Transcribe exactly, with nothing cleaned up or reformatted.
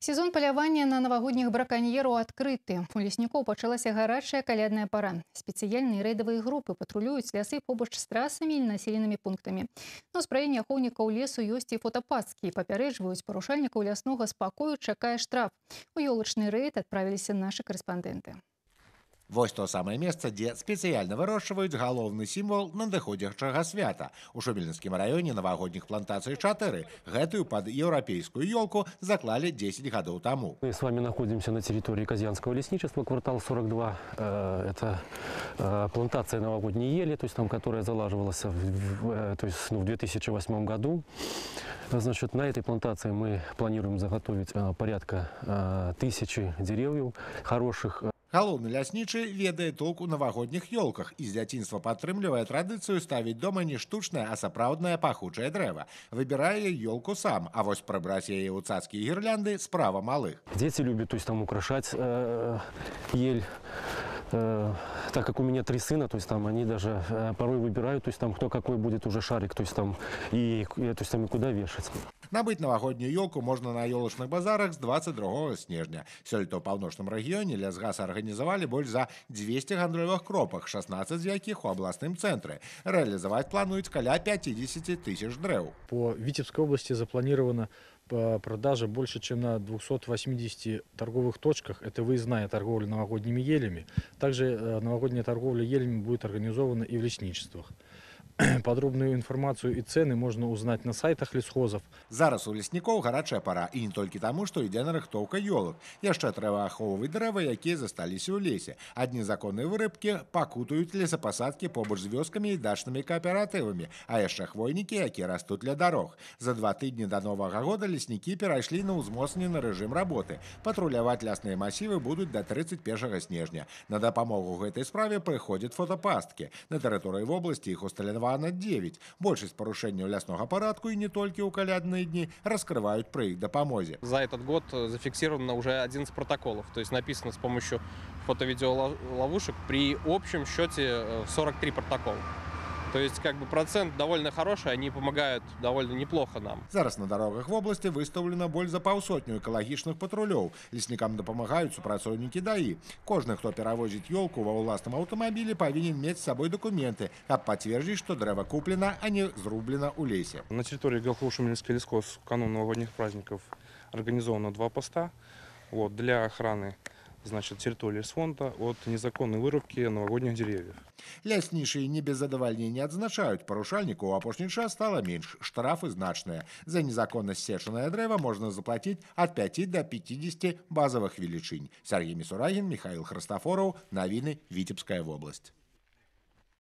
Сезон полявання на навагодніх браканьераў адкрыты. У леснікоў пачалася гарачая калядная пара. Спецыяльныя рэйдавыя групы патрулююць лясы побач з трасамі і населенымі пунктамі. На ўсправенні ахоўнікаў лесу ёсць і фотапасткі. Папярэджваюць парушальнікаў ляснога спакою чакае штраф. У ёлачны рэйд адправіліся нашы карэспандэнты. Вось то самае месца, дзе спецыяльна вырошчваюць галоўны сімвал надыходзячага свята. У Шубельнскім раёне навагодніх плантацый чатыры гэтую пад еўрапейскую ёлку заклалі десять гадоў таму. Мы с вами находимся на территории Казьянского лесничества, квартал сорок два. Это плантация новогодней ели, то есть там, которая залаживалась в, то есть, ну, в две тысячи восьмом году. Значит, на этой плантации мы планируем заготовить порядка тысячи деревьев хороших. Галоўны ляснічы ведае толк у навагодніх ёлках і з дзяцінства падтрымлівае традыцыю ставіць дома не штучнае, а сапраўднае пахучае дрэва. Выбірае ёлку сам, а вось прыбраць яе ў цацкі і гірлянды справа малых. Дети любят, то есть там украшать э, ель. Э, так как у меня три сына, то есть там они даже э, порой выбирают, то есть там кто какой будет уже шарик, то есть там и, и то есть там и куда вешать. Набыць навагоднюю ёлку можна на ёлачных базарах з двадцать другога снежня. Сёлета ў паўночным рэгіёне лясгас арганізавалі больш за двести гандлёвых кропак, шестнадцать з якіх у абласным цэнтры. Рэалізаваць плануюць каля пятидесяти тысяч дрэў. По Витебской области запланировано продажа больше, чем на двухстах восьмидесяти торговых точках. Это выездная торговля новогодними елями. Также новогодняя торговля елями будет организована и в лесничествах. Подробную информацию и цены можно узнать на сайтах лесхозов. Зараз у леснікоў гарачая пара, і не толькі таму, што ідзе нарыхтоўка ёлак. Яшчэ трэба ахоўваць дрэвы, якія засталіся ў лесе. Адні законныя вырыбкі пакутаюць лесапасадкі побач з вёскамі і дачнымі кааператывамі, а яшчэ хвойнікі, якія растуць ля дарог. За два тыдні да новага года леснікі перайшлі на ўзмоцнены рэжым работы. Патруляваць лясныя масівы будуць да тридцать первого снежня. На дапамогу гэтай справе прыходзяць фотапасткі. На тэрыторыі вобласці іх усталявана на девять. Большасць парушэнняў ляснога парадку і не толькі ў калядныя дні раскрываюць пры іх дапамозе. За этот год зафиксировано уже одиннадцать протоколов, то есть написано с помощью фото-видеоловушек при общем счете сорок три протокола. То есть как бы процент довольно хороший, они помогают довольно неплохо нам. Зараз на дорогах в области выставлена больш за паўсотню экалагічных патрулёў. Леснікам дапамагаюць супрацоўнікі даі. Кожны, хто перавозіць ёлку ва ўласным аўтамабілі, павінен мець з сабой документы, каб пацвердзіць, што дрэва куплена, а не зрублена ў лесе. На территории Галхоу-Шумельский лесхоз в канун новогодних праздников организовано два поста вот, для охраны, значит, территории лесфонда от незаконной вырубки новогодних деревьев. Ляснішыя не без задавальнення адзначаюць, парушальнікаў у апошні час стала менш, штрафы значныя. За незаконна сечанае дрэва можна заплаціць ад пяти до пятидесяти базовых велічынь. Сергей Мисурагин, Михаил Христофоров, навіны Витебская вобласць.